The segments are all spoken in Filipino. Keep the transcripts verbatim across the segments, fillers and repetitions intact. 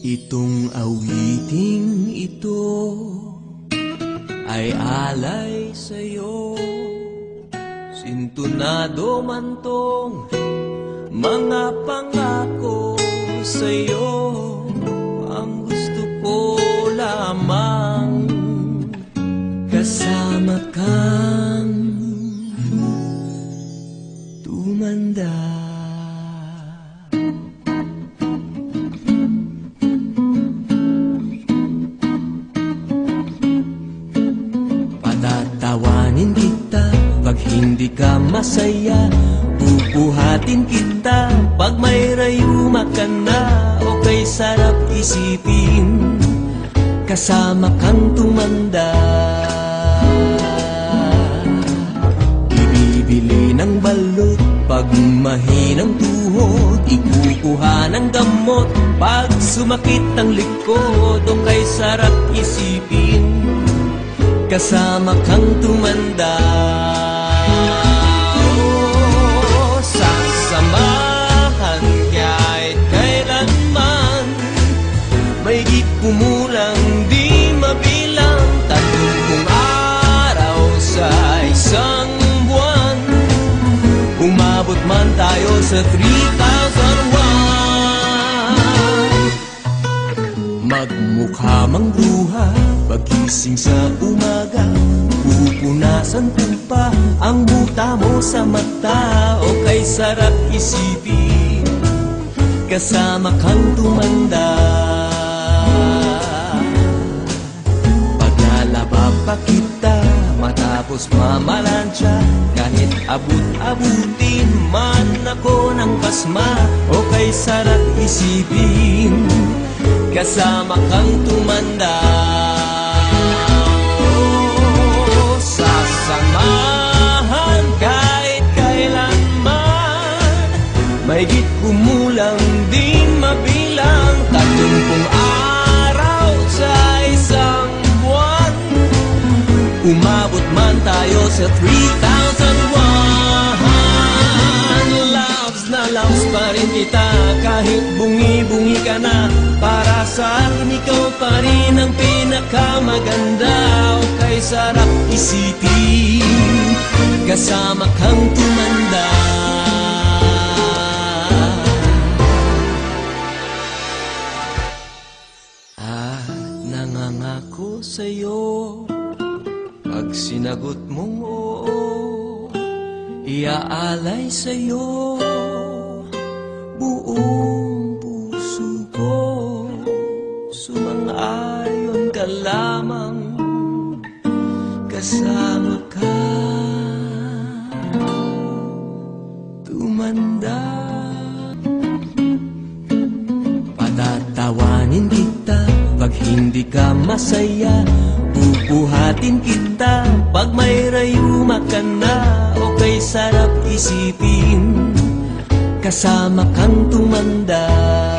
Itong awiting ito ay alay sa'yo. Sintunado man tong mga pangako sa'yo. Ang gusto ko lamang kasama kang tumanda. Patatawanin kita pag hindi ka masaya. Bubuhatin kita pag may rayuma ka na. O kay sarap isipin kasama kang tumanda. Ibibili ng balot pag mahinang tuhod. Ikukuha ng gamot pag sumakit ang likod. O kay sarap isipin kasama kang tumanda. Oh, sasamahan kahit kailanman. Mahigit kumulang di mabilang. Tatlong araw sa isang buwan. Umabot man tayo sa three thousand one. Magmukha mang bruha pagising sa umaga. Pupunasan ko pa ang buta mo sa mata. O kay sarap isipin kasama kang tumanda. Paglalaba pa kita matapos mamalansya. Kahit abut-abutin man ako ng pasma. O kay sarap isipin kasama kang tumanda. Oh, sasamahan kahit kailanman. Mahigit kumulang di mabilang. Tatlong araw sa isang buwan. Umabot man tayo sa three thousand one. Loves na loves pa rin kita kahit bungi-bungi ka na. Para sa akin ikaw pa rin ang pinakamaganda. O kay sarap isipin kasama kang tumanda. At nangangako sa'yo pag sinagot mong oo, iaalay sa'yo buong puso ko. Sumang-ayon ka lamang kasama ka tumanda. Patatawanin kita pag hindi ka masaya. Bubuhatin kita pag may rayuma ka na. O kay sarap isipin kasama kang tumanda.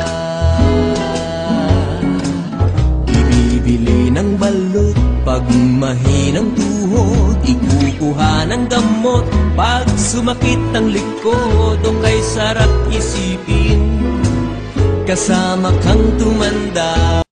Ibibili ng balot pag mahinang tuhod. Ikukuha ng gamot pag sumakit ang likod. O kay sarap isipin kasama kang tumanda.